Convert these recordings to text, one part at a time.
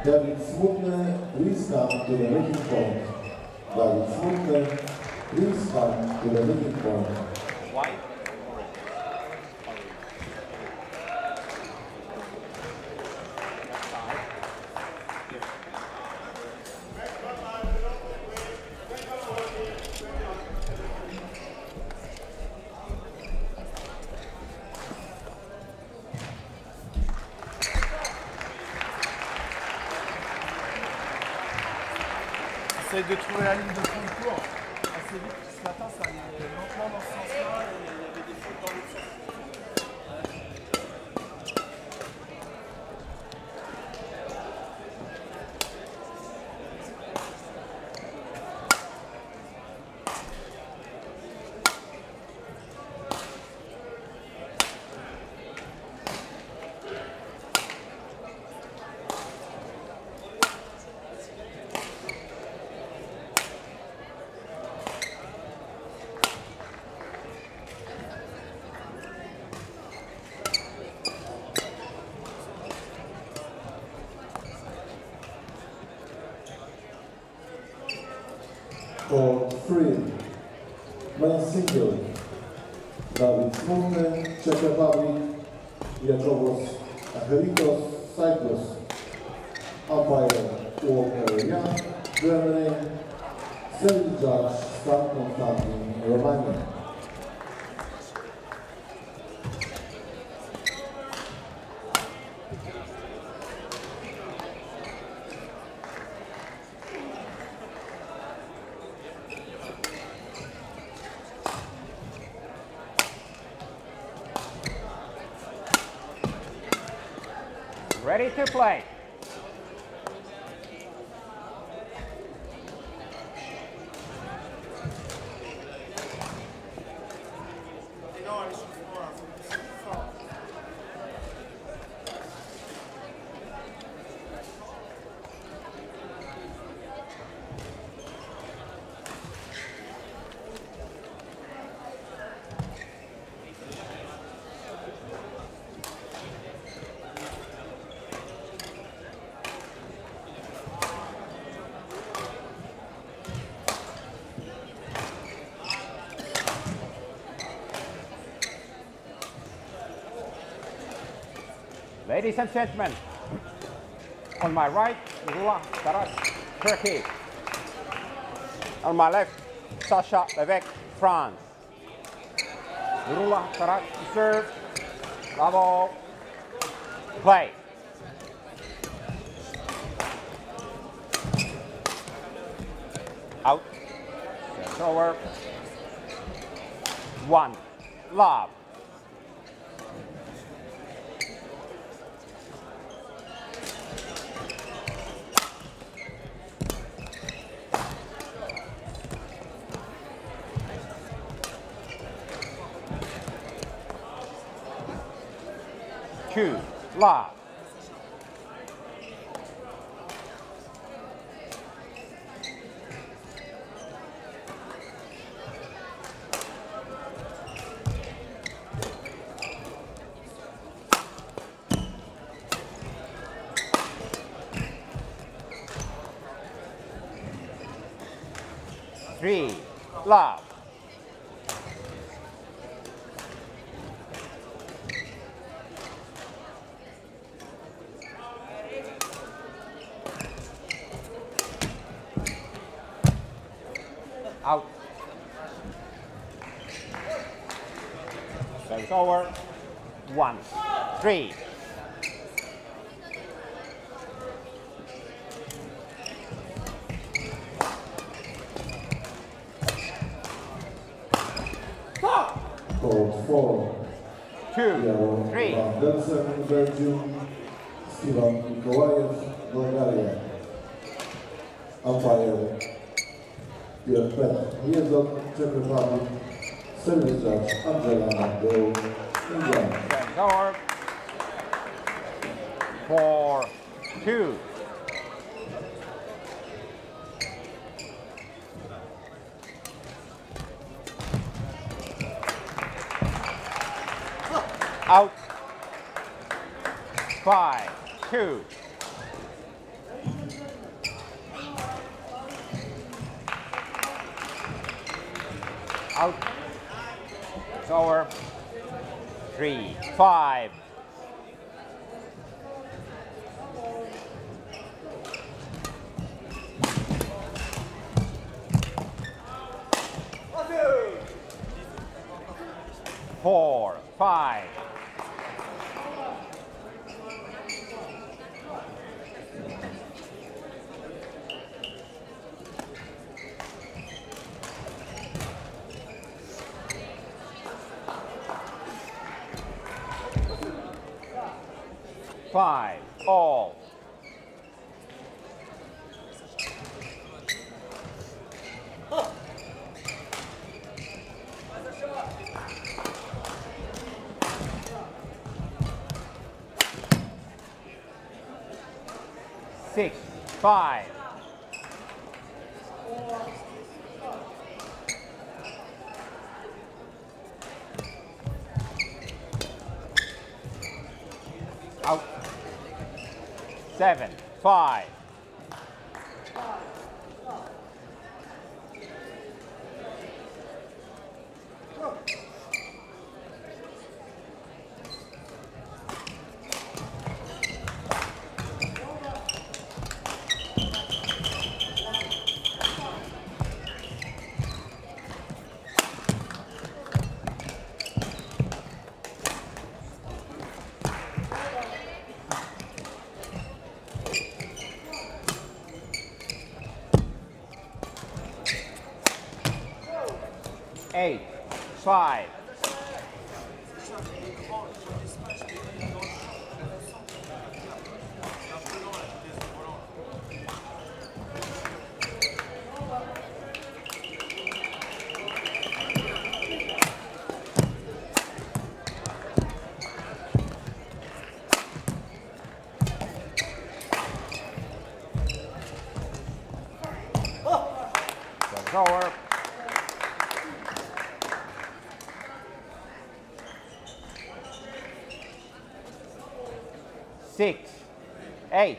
Dawid Smutny, Riska to the making point. Dawid Smutny, Riska to the making point. White. Essaye de trouver la ligne de concours assez vite. Ce matin, ça allait lentement dans ce sens-là et il y avait des fautes dans l'autre sens. For free, main single, Dawid Smutny, Czech Republic, Jacobus Acheritos, Cyprus, umpire Walker Young, Germany, service judge Stan Konstantin, Romania. Ready to play. Ladies and gentlemen, on my right, Nurullah Saraç, Turkey. On my left, Sacha Leveque, France. Nurullah Saraç to serve. Bravo. Play. Out. It's over. 1. Love. Two, love. Three, love. Out. Service over. 1, 3. Code 4. 2, 3. Delsen, Belgium, Steven Nikolaev, Bulgaria. Umpire Piotr Miedzok, Czech Republic, service judge Angela Mandel, England. Service over. 4, 2. Out. 5, 2. Out. It's over. 3, 5. Four, 5. Five, all. Six, 5. Out. 7, 5. Eight, 5. That's over. Six, 8.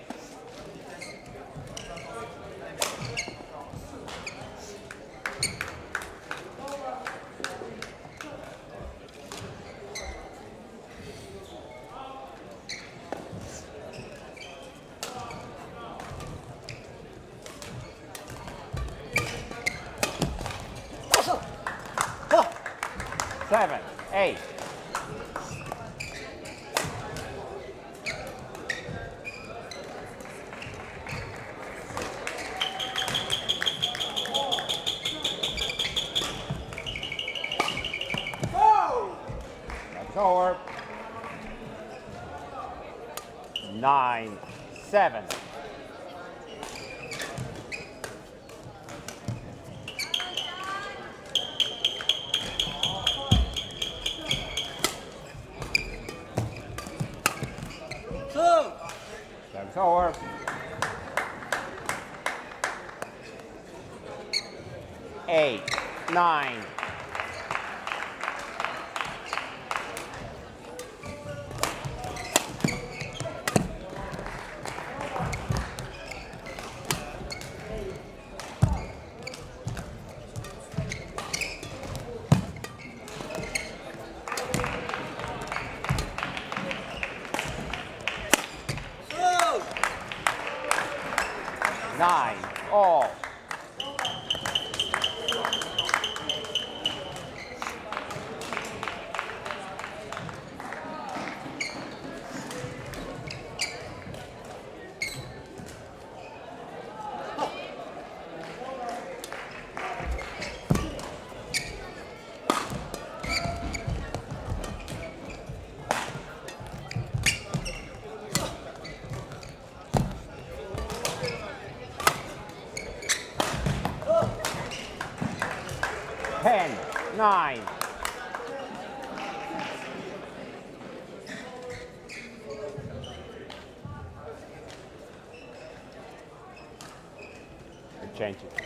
Seven, 8. That's over. 9, 7. That's over. 8, 9. Nine, all. Ten, 9. Change it.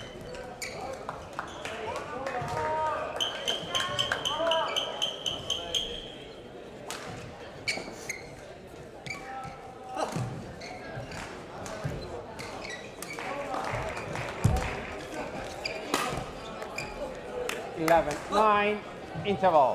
11-9, interval.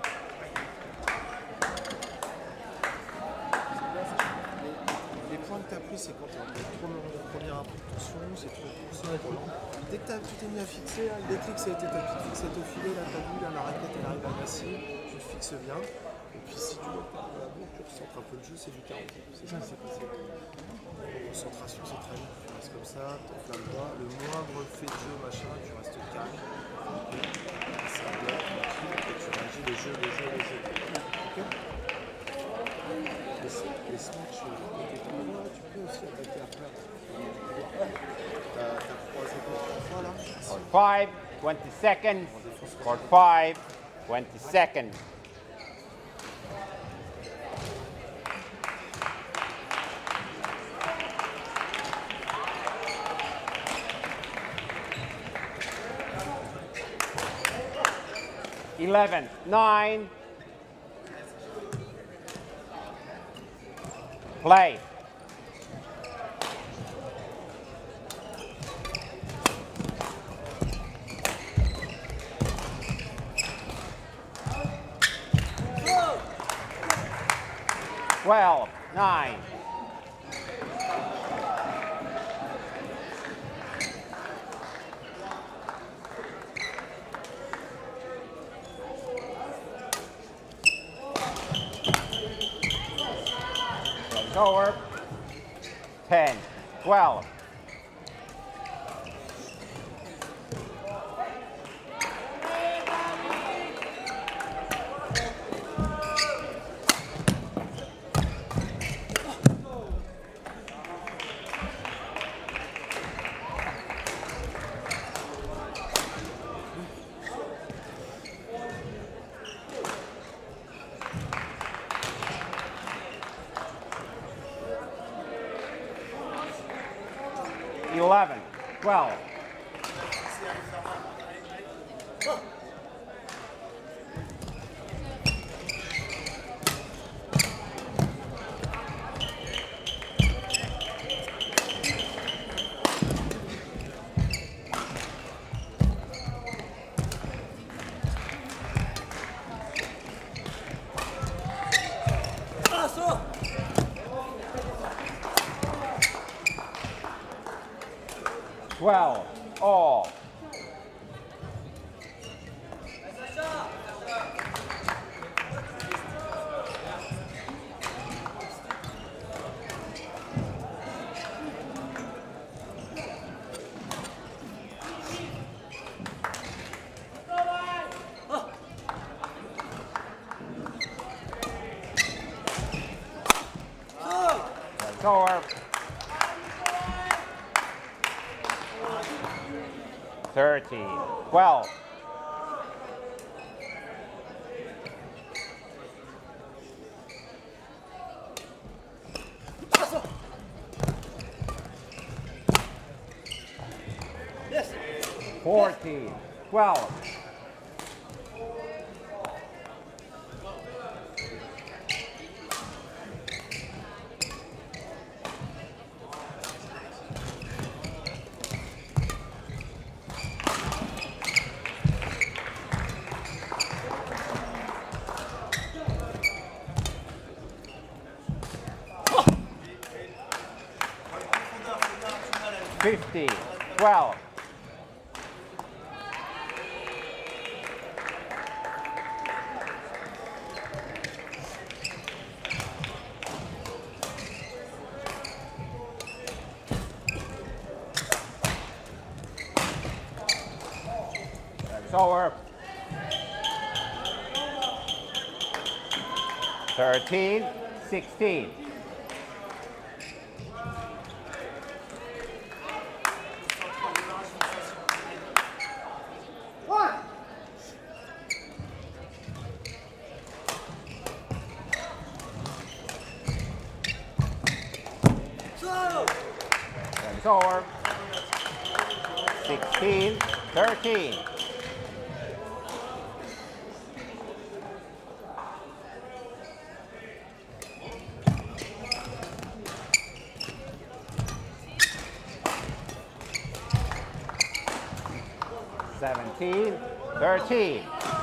Les points que tu as pris, c'est quand tu as première impulsion, c'est trop court. Dès que tu t'es mis à fixer, le déclic, ça a été ta petite fixette au filet, là, tu as vu, là, la raquette, elle arrive à masser, tu te fixes bien. Et puis si tu dois perdre la bourre, tu recentres un peu le jeu, c'est du 40. C'est ça qui s'est passé. Concentration, c'est très vite. Tu restes comme ça, tu t'enflammes pas. Le moindre fait de jeu, machin, tu restes calme. Ça bloque, et tu réagis le jeu. Ok. Les smash, tu peux aussi attaquer après. T'as croisé 2-3 fois là. Court 5, 20 seconds. Court 5, 20 seconds. Eleven, 9. Play. Well, 9. Over. 10, 12. Eleven, 12. Well, all. That's over. 30, 12. Yes. 14, 12. Fifty, 12. That's over. 13, 16. That's over. 16, 13. Seventeen, 13.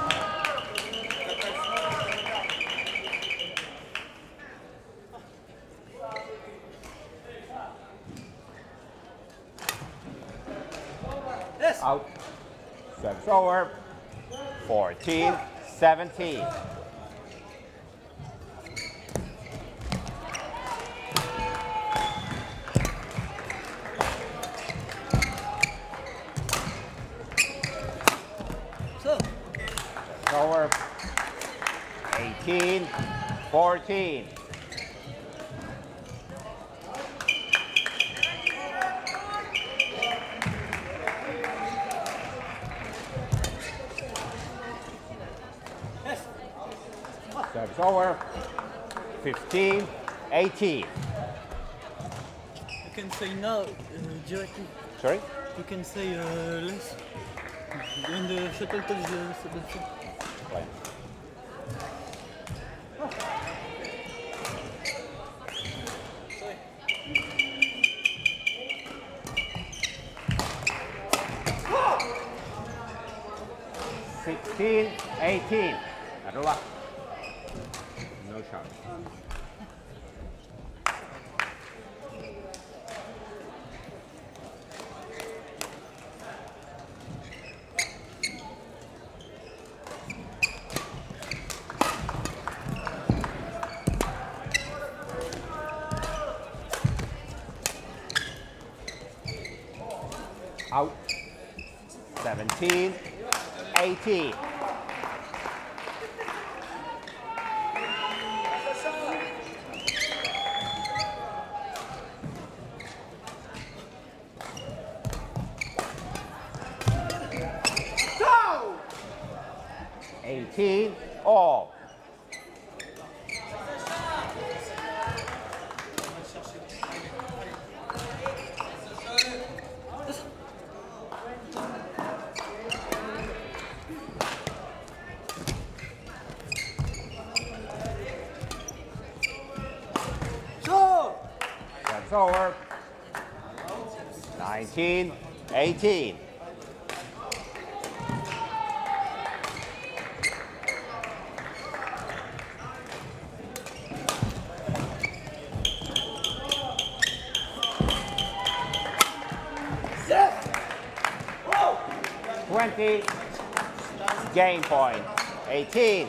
Yes. Out. Service over. 14, 17. So. Over. 18, 14. Service over. 15, 18. You can say now directly. Sorry? You can say less when the shuttle touches the submission. Play. Sorry. 16, 18. Nurullah. No shot. Out. 17, 18. Go! 18, all. That's over. 19, 18. Yes. 20, game point. 18.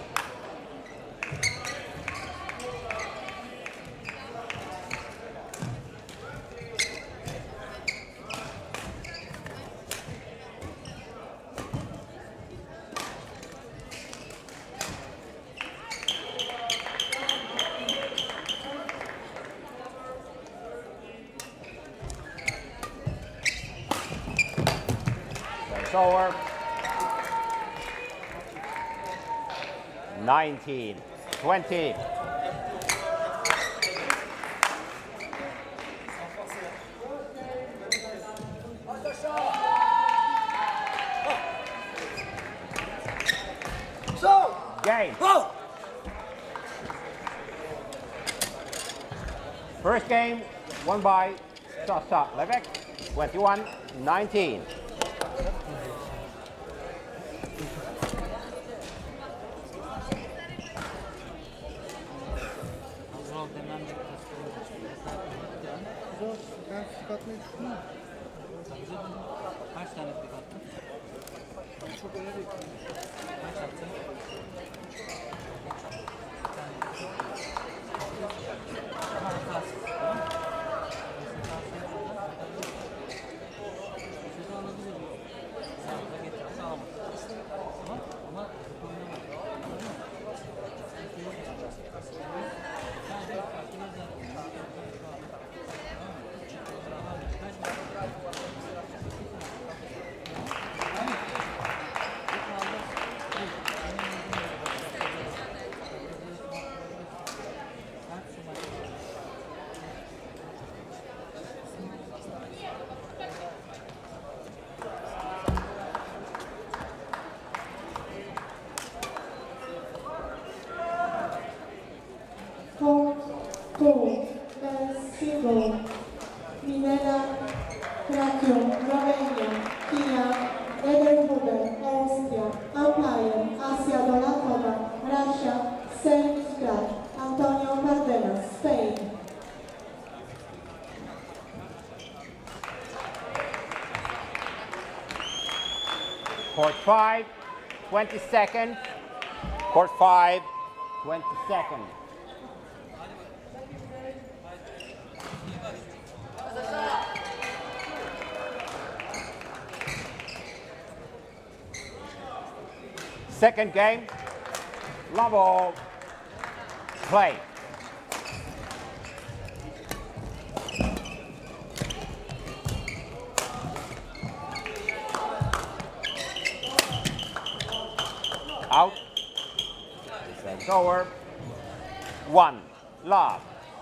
That's over. 19, 20. So. Game. Oh. First game won by Sacha Leveque, 21-19. Kaç tane pik attın? Çok önemli. Kaç attın? Ama hatasız, tamam mı? Şurada alabilir miyim? Sağlıkla getir, sağ ol. Tamam, ama oynamadı. Anladın mı? Sadece farklı yazar. Mexico, Minera, Krakow, Romania, China, Netherlands, Austria, 5, 20 seconds. Court 5, 20 seconds. Second game, level, play. Out. Service over. 1, love.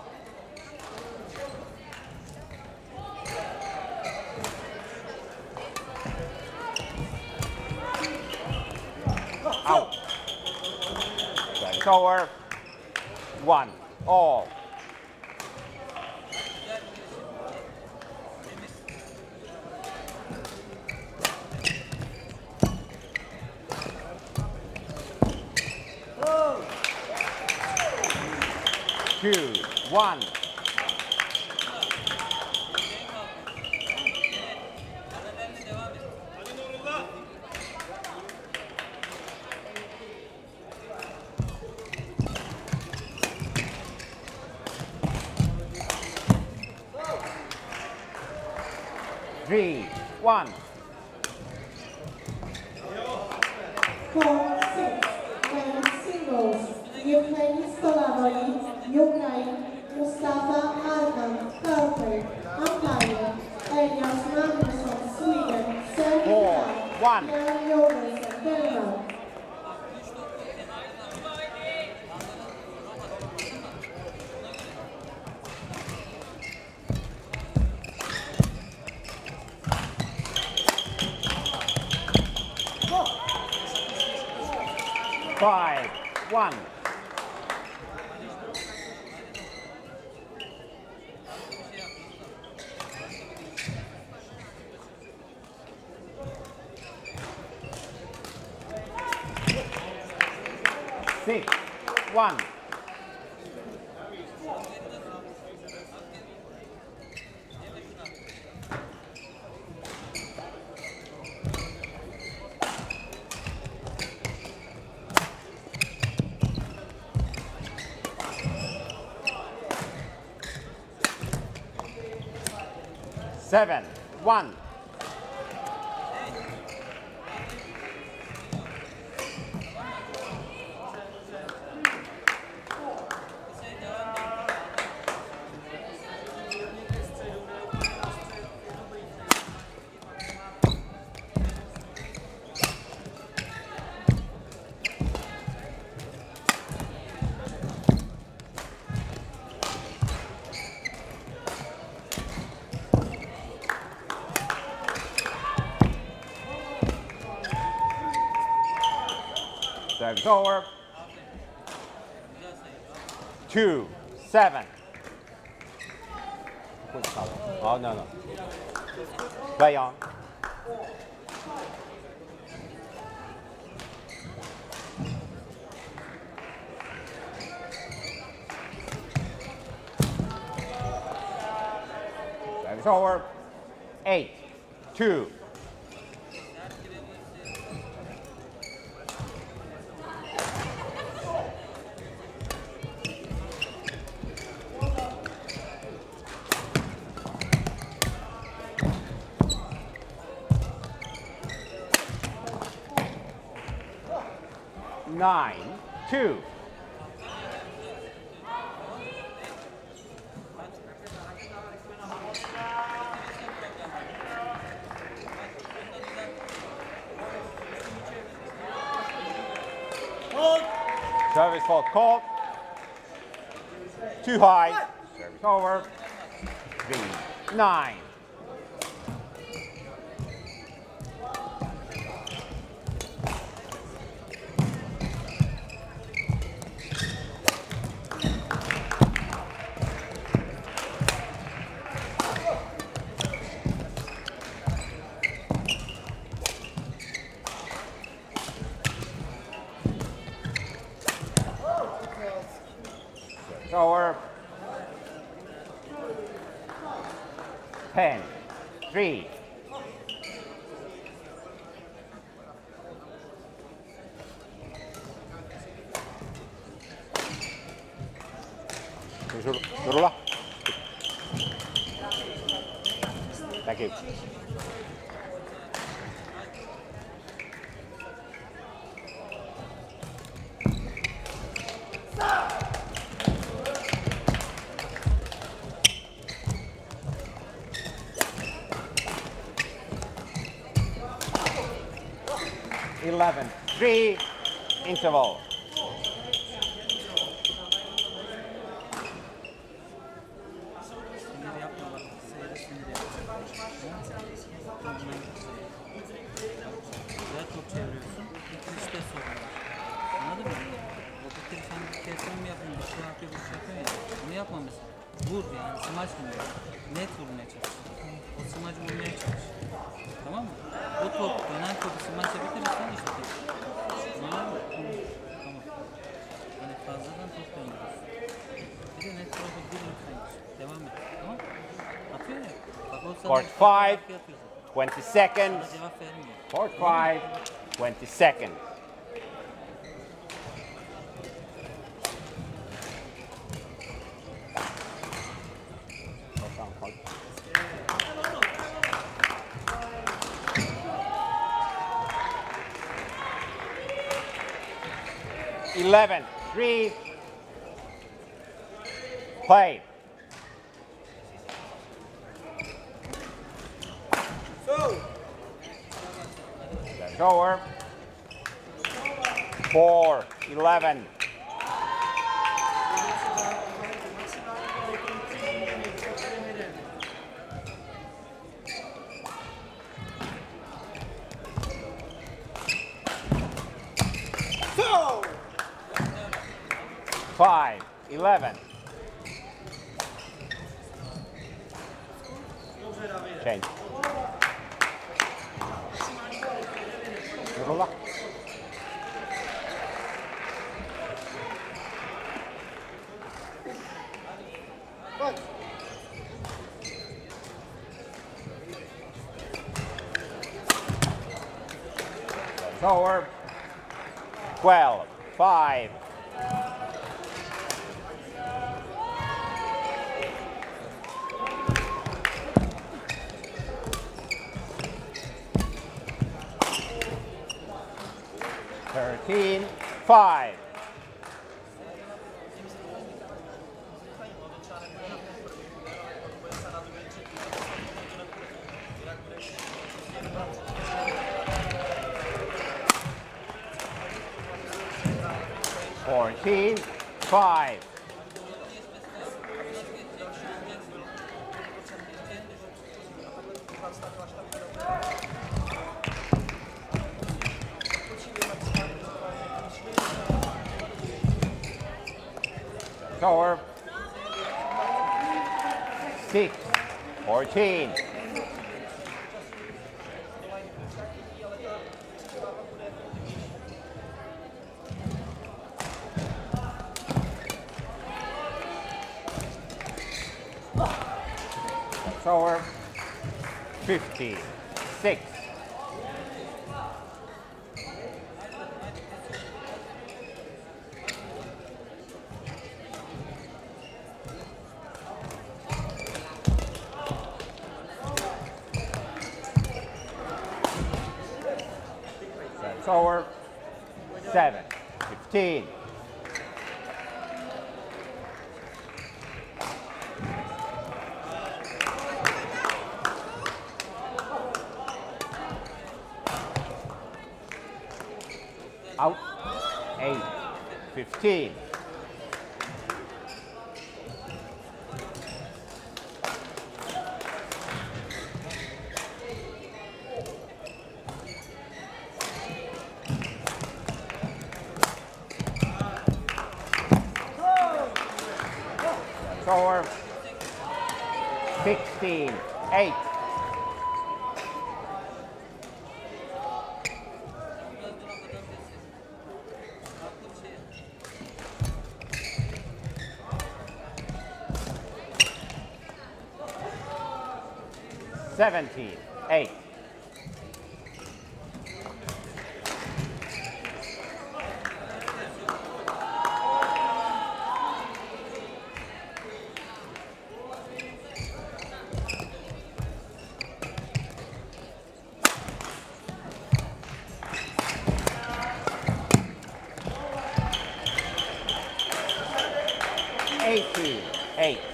Out. Service over. 1, all. Two, 1. Three, 1. Court 6, men's singles, Ukraine Stolavoy, Ukraine, Mustafa Arkan, Purple, Umpire, Elias Magnusson, Sweden, 35, 1. Jan Johansson, Denmark. Five, 1. Six, 1. Seven, 1. Service over. 2, 7. Oh, no. Play on. Service over. 8, 2. Nine, 2. Service fault called. Too high. Service over. 3, 9. Over. 10, 3. Nurullah. Thank you. Eleven, 3, interval. Sinir yapma bak. Sayıda sinir yapma. Güzel top çeviriyorsun. İşte sorun var. Anladın mı? O bitir sen bir kesme mi yapıyorsun? Bir şey yapıyor, bir şey yapıyor ya. Bunu yapma mesela. Vur yani. Smaç vurmaya. Net vurmaya çalış. O smacı vurmaya çalış. Tamam mı? O top, dönen topu smaçla bitirirsen işte. Anladın mı? Tamam. Hani fazladan top döndürüyorsun. Bir de net topu bir lütfen. Devam et. Tamam mı? Atıyor ya. Bak o sana Court 5, yapıyor zaten. 20 seconds. Sana cevap vermiyor. Court 5, 20 seconds. Eleven, 3, play. That's over. 4, 11. Five, 11. Change. Nurullah. That's over. 12, 5. Thirteen, 5. Fourteen, 5. Over. 6, 14. That's over. 15, 6. That's over. 7, 15. Out. 8, 15. That's over. 16, 8. Seventeen, 8. 18-8.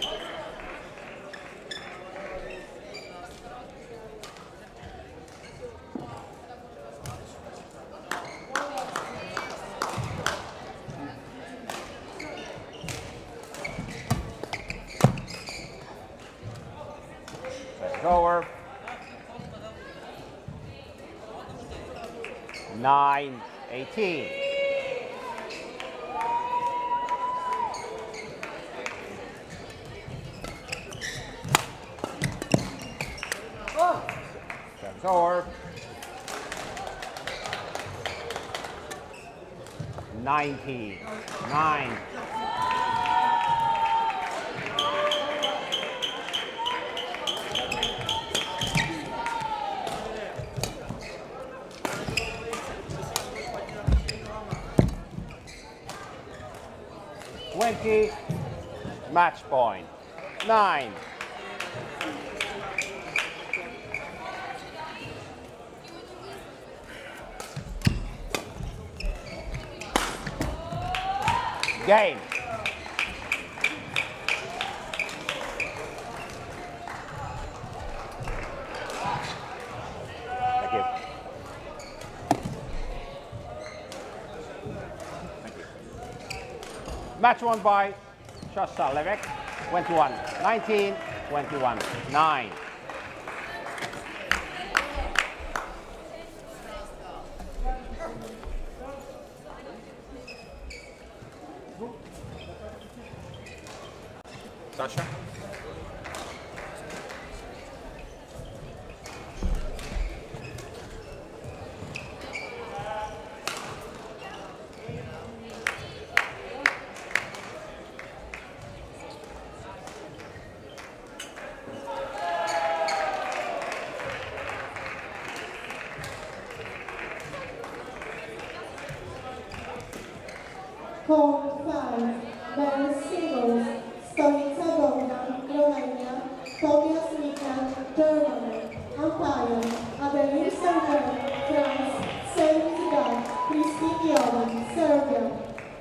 Let's over. 9-18. Serves over. 19-9. Match point. 9. Game. Thank you. Thank you. Match won by Sacha Leveque, 21-19, 21-9. Sacha? Home 5, men's singles, Stolica Bogdan, Romania, Tobias Mikan, Germany, umpire, Adeline Server, France, Serbian, Christine Jovan, Serbia.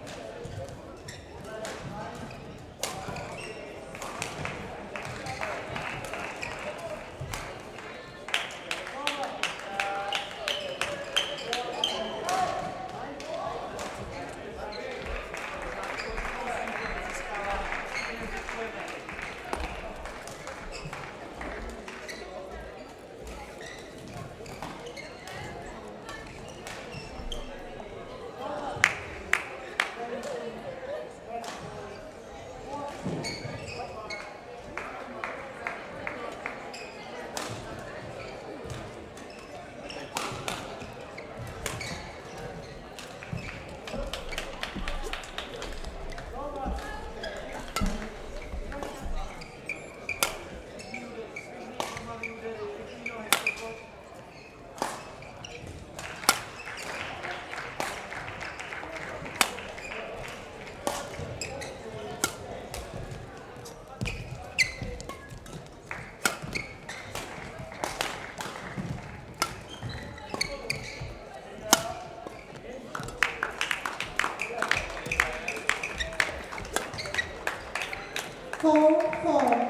Home 4.